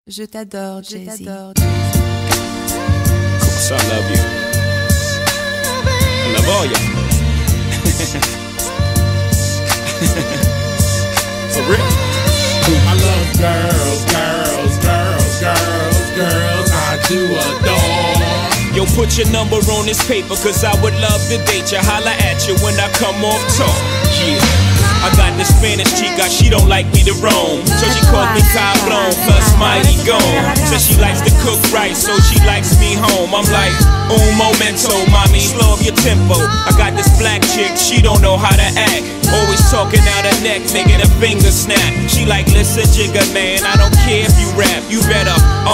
Je t'adore, Jay-Z. So I love you. I love all y'all. For real. I love girls, girls, girls, girls, girls. I do adore. Yo, put your number on this paper, cause I would love to date you. Holla at you when I come off talk. Yeah. I got the Spanish chica, she don't like me to roam, so she calls me Cablon, plus mighty gone. Says she likes to cook right, so she likes me home. I'm like, un momento, mommy, slow up your tempo. I got this black chick, she don't know how to act, always talking out her neck, making her finger snap. She like, listen, jigger man, I don't care if you rap, you better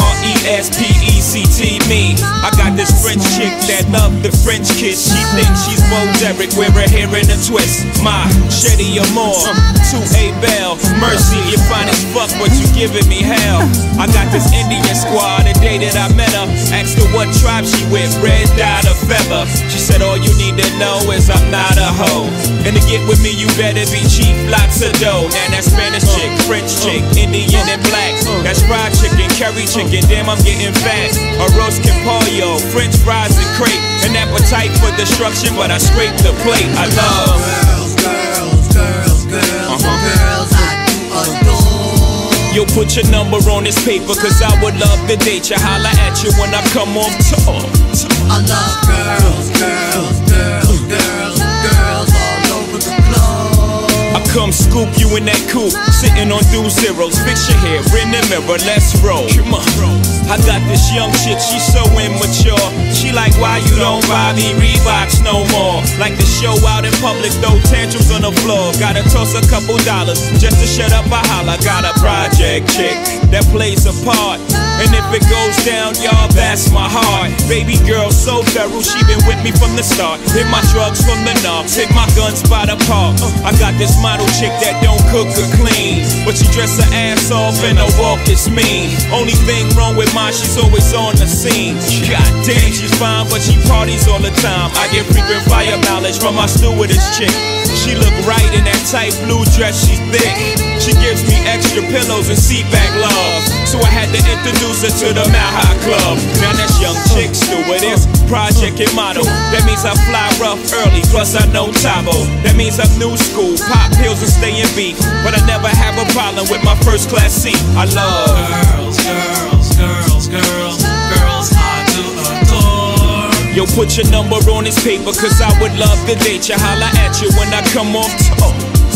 R-E-S-P-E-C-T me. I got this French chick that love the French kiss. She thinks she's Bo Derek, wear her hair in a twist. My Shetty Amore, to A Bell, Mercy, you're fine as fuck, but you giving me hell. I got this Indian squad, the day that I met her, asked her what tribe she with, red dot or feather. She said all you need to know is I'm not a hoe, and to get with me you better be cheap, lots of dough. Now that Spanish chick, French chick, Indian and black, that's fried chicken, curry chicken, damn I'm getting fat. Arroz con pollo, French fries and crepe, an appetite for destruction, but I scrape the plate. I love girls, girls, girls, girls I do adore. Yo, put your number on this paper, cause I would love to date you. Holla at you when I come off tour. I love girls, girls, girls, girls, girls all over the globe. I come scoop you in that coupe, sitting on dual zeros. Fix your hair in the mirror, let's roll. Come on. I got this young chick, she's so immature. She like, why you don't buy me Reeboks no more? Like to show out in public, throw tantrums on the floor. Gotta toss a couple dollars just to shut up a holler. Got a project chick that plays a part, and if it goes down, y'all, that's my heart. Baby girl so thorough, she been with me from the start. Hit my drugs from the knobs, hit my guns by the park. I got this model chick that don't cook or clean, but she dress her ass off and her walk is mean. Only thing wrong with mine, she's always on the scene. God damn, she's fine, but she parties all the time. I get frequent fire mileage from my stewardess chick. She look right in that tight blue dress, she's thick. She gives me extra pillows and seat back love, so I had to introduce her to the Mile High Club. Now that's young chick stewardess, project and model. That means I fly rough early, plus I know Tabo. That means I'm new school, pop pills and stay in beef, but I never have a problem with my first class seat. I love girls, girls, girls, girls, girls I do adore. Yo, put your number on this paper, cause I would love to date you. Holla at you when I come off tour.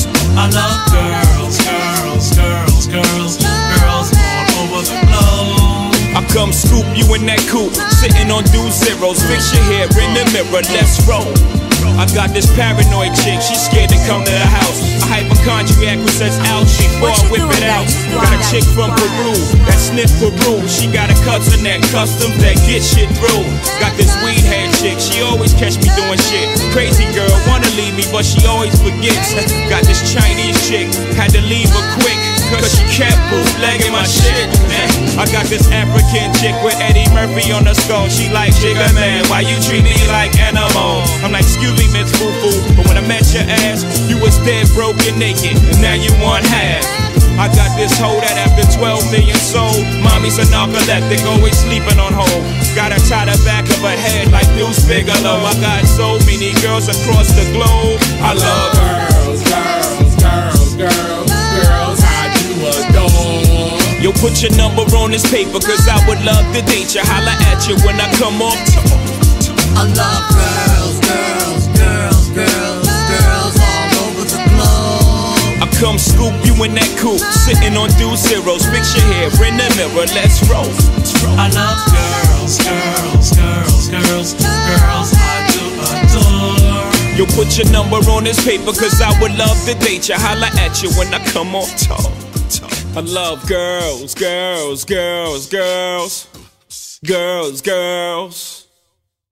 I love girls, girls, girls, girls, girls all over the globe. I come scoop you in that coupe, sitting on dual zeros. Fix your hair in the mirror, let's roll. I got this paranoid chick, she's scared to come to the house. A hypochondriac who says ouch before I whip it out. Got a chick from Peru that sniff Peru. She got a cousin that customs that get shit through. Got this weed head chick, she always catch me doing shit. Crazy girl, wanna leave me but she always forgets. Got this Chinese chick, had to leave her quick, cause she kept bootlegging my shit. I got this African chick with Eddie Murphy on the skull. She like, Jigga man, why you treat me like animal? I'm like, excuse me, Miss Foo-Foo, but when I met your ass, you was dead, broken, naked, and now you want half. I got this hoe that after 12 million sold, mommy's a narcoleptic, always sleeping on hold. Got her tie the back of her head like Deuce Bigelow. I got so many girls across the globe. I love girls, girls, girls, girls, girls I do adore. Yo, put your number on this paper, cause I would love to date you. Holla at you when I come off tour. I love girls, girls, girls, girls, girls all over the globe. I come scoop you in that coupe, sitting on dual zeros. Fix your hair in the mirror, let's roll. I love girls, girls, girls, girls, girls I do adore. Yo, put your number on this paper, cause I would love to date you. Holla at you when I come off tour. I love girls, girls, girls, girls, girls, girls.